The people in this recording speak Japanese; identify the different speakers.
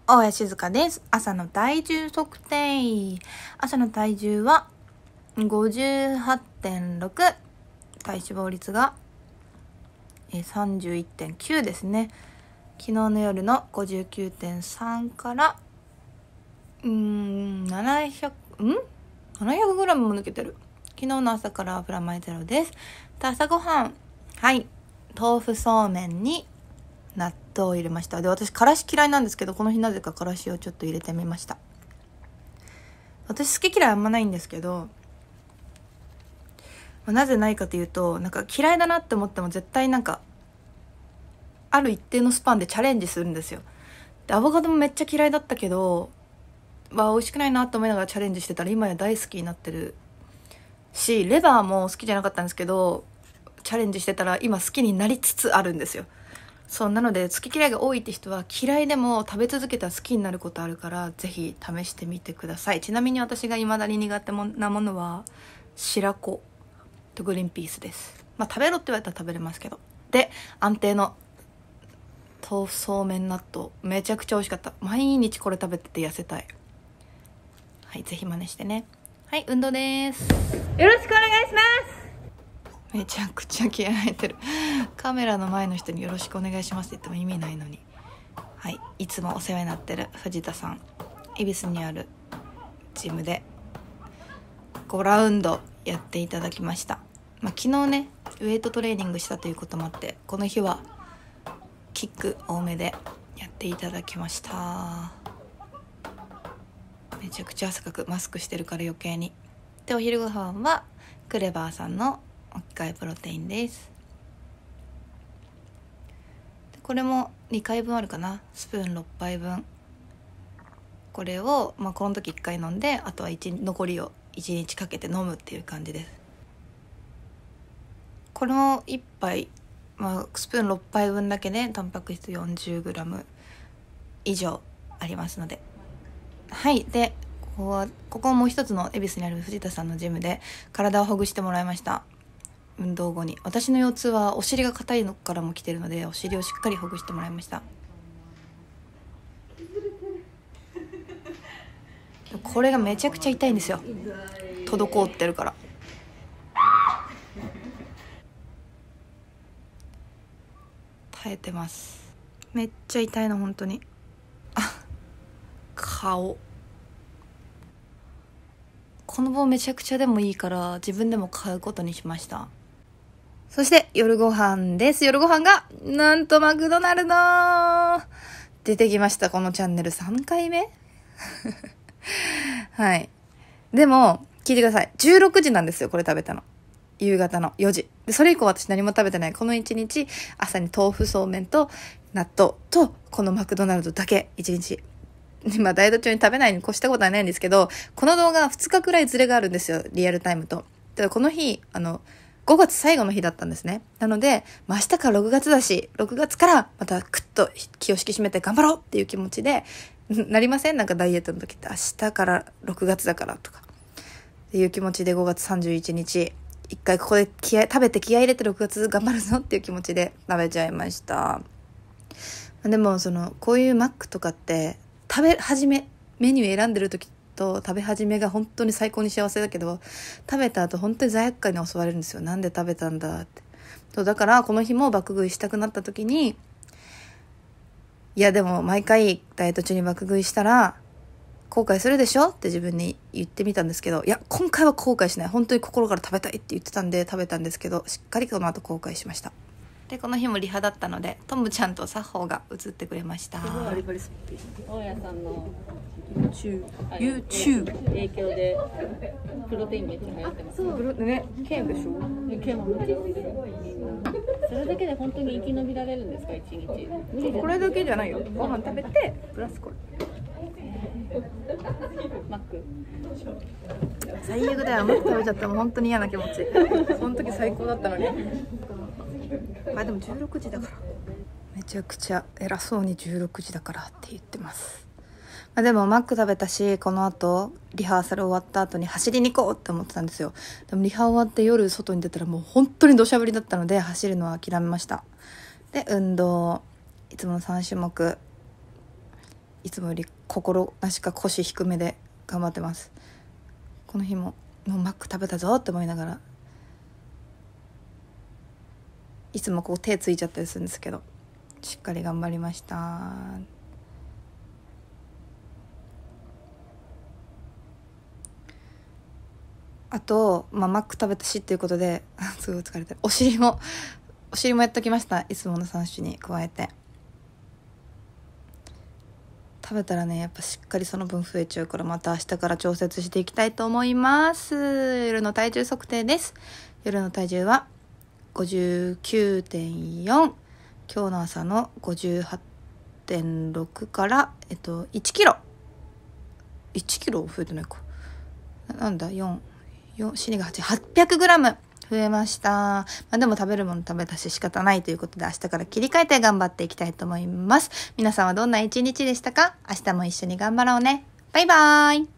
Speaker 1: 大谷静香です。朝の体重測定。朝の体重は 58.6。体脂肪率が 31.9 ですね。昨日の夜の 59.3 から700グラムも抜けてる。昨日の朝からプラマイゼロです。朝ごはん、豆腐そうめんに納豆を入れました。で、私からし嫌いなんですけど、この日なぜかからしをちょっと入れてみました。私好き嫌いあんまないんですけど、なぜないかというと、なんか嫌いだなって思っても絶対なんかある一定のスパンでチャレンジするんですよ。で、アボカドもめっちゃ嫌いだったけど、美味しくないなと思いながらチャレンジしてたら今や大好きになってるし、レバーも好きじゃなかったんですけど、チャレンジしてたら今好きになりつつあるんですよ。そうなので、好き嫌いが多いって人は嫌いでも食べ続けたら好きになることあるから、ぜひ試してみてください。ちなみに私が未だに苦手なものは白子とグリーンピースです。食べろって言われたら食べれますけど。で、安定の豆腐そうめん納豆めちゃくちゃ美味しかった。毎日これ食べてて痩せたい。ぜひ真似してね。運動です。
Speaker 2: よろしくお願いします。
Speaker 1: めちゃくちゃ気合入ってる。カメラの前の人によろしくお願いしますって言っても意味ないのに。いつもお世話になってる藤田さん、恵比寿にあるジムで5ラウンドやっていただきました。昨日ね、ウエイトトレーニングしたということもあって、この日はキック多めでやっていただきました。めちゃくちゃ汗かく。マスクしてるから余計に。で、お昼ご飯はクレバーさんの置き換えプロテインです。これも2回分あるかな。スプーン6杯分。これを、この時1回飲んで、あとは残りを1日かけて飲むっていう感じです。この1杯、スプーン6杯分だけでタンパク質 40g 以上ありますので。で、ここもう一つの恵比寿にある藤田さんのジムで体をほぐしてもらいました。運動後に。私の腰痛はお尻が硬いのからも来てるので、お尻をしっかりほぐしてもらいました。これがめちゃくちゃ痛いんですよ。滞ってるから。耐えてます。めっちゃ痛いの本当に。顔。この棒めちゃくちゃでもいいから自分でも買うことにしました。そして夜ご飯です。夜ご飯がなんとマクドナルド出てきました。このチャンネル3回目でも聞いてください。16時なんですよ、これ食べたの。夕方の4時で、それ以降私何も食べてない。この1日朝に豆腐そうめんと納豆とこのマクドナルドだけ1日。ダイエット中に食べないに越したことはないんですけど、この動画2日くらいズレがあるんですよ、リアルタイムと。で、この日5月最後の日だったんですね。なので、明日から6月だし、6月からまたクッと気を引き締めて頑張ろうっていう気持ちでなりません？なんかダイエットの時って明日から6月だからとかっていう気持ちで、5月31日一回ここで食べて気合い入れて6月頑張るぞっていう気持ちで食べちゃいました。でもこういうマックとかって食べ始め、メニュー選んでる時と食べ始めが本当に最高に幸せだけど、食べた後本当に罪悪感に襲われるんですよ。なんで食べたんだって。だからこの日も爆食いしたくなった時に、いやでも毎回ダイエット中に爆食いしたら後悔するでしょって自分に言ってみたんですけど、いや今回は後悔しない。本当に心から食べたいって言ってたんで食べたんですけど、しっかりこの後後悔しました。で、この日もリハだったのでトムちゃんとサッホーが映ってくれました。
Speaker 2: 大家さんの
Speaker 1: YouTube
Speaker 2: 影響でプロテインめっちゃ流行ってます。
Speaker 1: ね、ケンでしょ。
Speaker 2: ケンもめっちゃ飲んでる。それだけで本当に生き延びられるんですか、1日？無理。
Speaker 1: これだけじゃないよ。ご飯食べてプラスこれ。
Speaker 2: マック
Speaker 1: 最悪だよ。マック食べちゃったら本当に嫌な気持ち。その時最高だったのに。でも16時だから。めちゃくちゃ偉そうに16時だからって言ってます。でもマック食べたし、この後リハーサル終わった後に走りに行こうって思ってたんですよ。でもリハ終わって夜外に出たらもう本当に土砂降りだったので走るのは諦めました。で、運動いつもの3種目いつもより心なしか腰低めで頑張ってます。この日ももうマック食べたぞって思いながら、いつもこう手ついちゃったりするんですけど、しっかり頑張りました。あと、マック食べたしっていうことですごい疲れてる。お尻もやっときました。いつもの3種に加えて。食べたらね、やっぱしっかりその分増えちゃうから、また明日から調節していきたいと思います。夜の体重測定です。夜の体重は 59.4、 今日の朝の 58.6 から1キロ増えてないか、なんだ、4が800グラム増えました。でも食べるもの食べたし仕方ないということで、明日から切り替えて頑張っていきたいと思います。皆さんはどんな一日でしたか？明日も一緒に頑張ろうね。バイバーイ。